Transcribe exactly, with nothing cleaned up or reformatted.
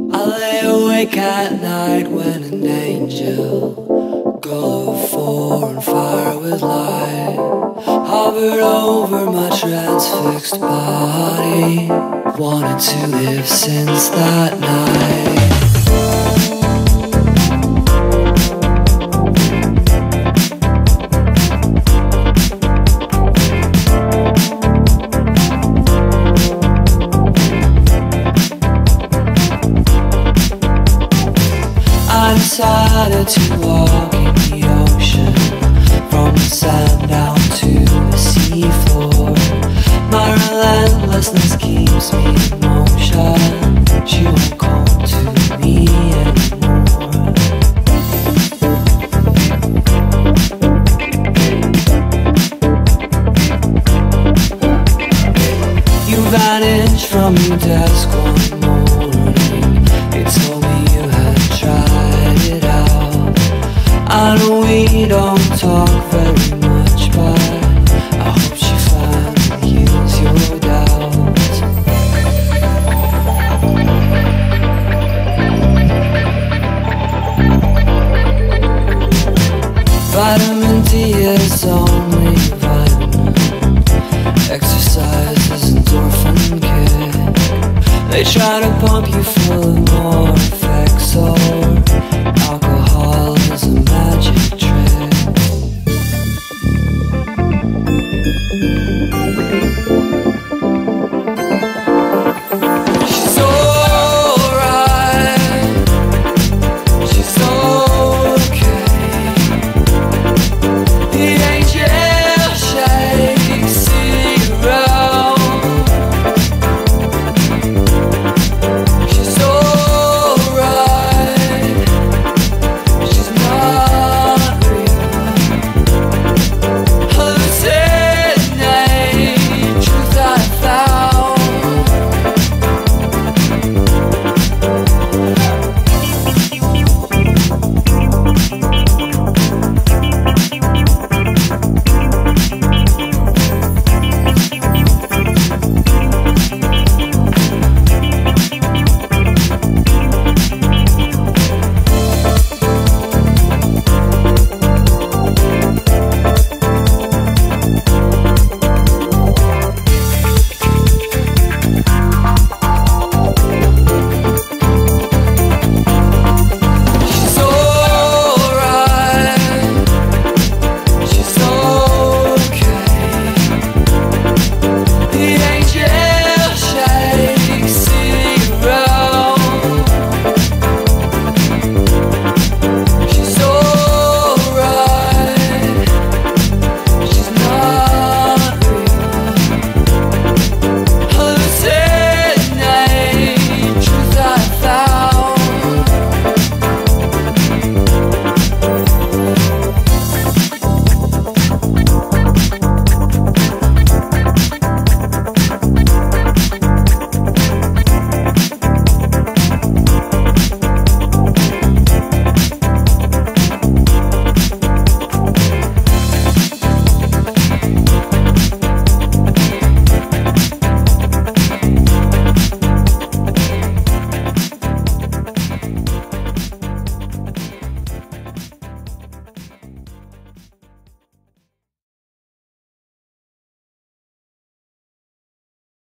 I lay awake at night when an angel, girl of four and fire with light, hovered over my transfixed body. Wanted to live since that night. I decided to walk in the ocean, from the sand down to the seafloor. My relentlessness keeps me in motion. She won't come to me anymore. You vanished from your desk one morning. You told me you had tried it out. I know we don't talk very much, but I hope she finally heals your doubts. Vitamin D is only vitamin. Exercise is endorphin kick. They try to pump you full